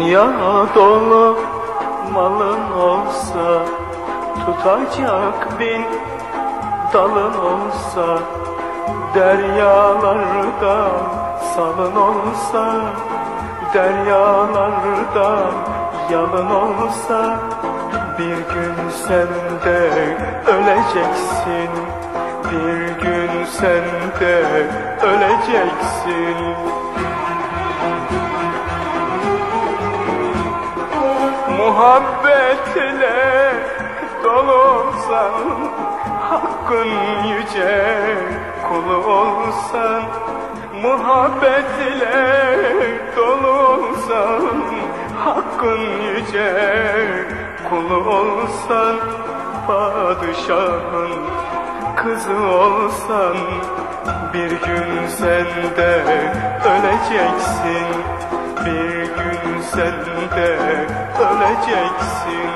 Dünya dolu malın olsa, tutacak bin dalın olsa, deryalarda salın olsa, deryalarda yalın olsa, bir gün sen de öleceksin, bir gün sen de öleceksin. Muhabbetle dolu olsan, hakkın yüce kulu olsan, muhabbetle dolu olsan, hakkın yüce kulu olsan, padişahın kızı olsan, bir gün sen de öleceksin, bir gün sen de öleceksin.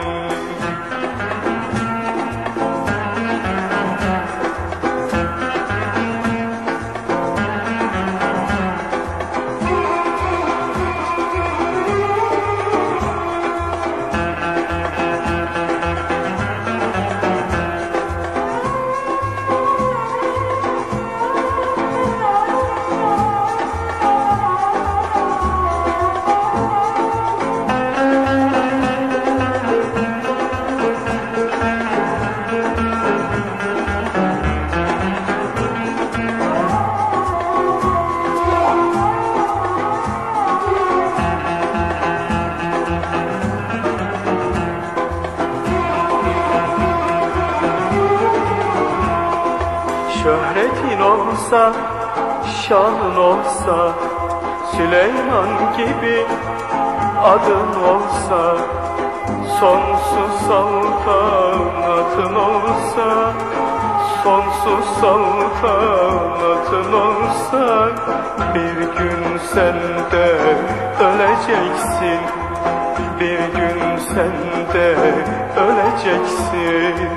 Şöhretin olsa, şanın olsa, Süleyman gibi adın olsa, sonsuz saltanatın olsa, sonsuz saltanatın olsa, bir gün sen de öleceksin, bir gün sen de öleceksin.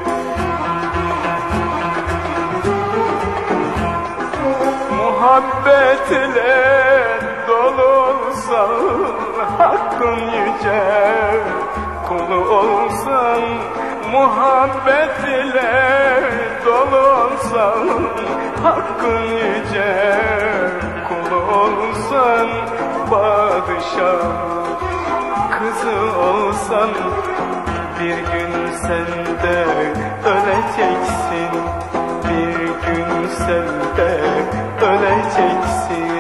Muhabbetle dolu olsan, hakkın yüce kulu olsan, muhabbetle dolu olsan, hakkın yüce kulu olsan, padişah kızı olsan, bir gün sen de öleceksin, bir gün sen de öleceksin.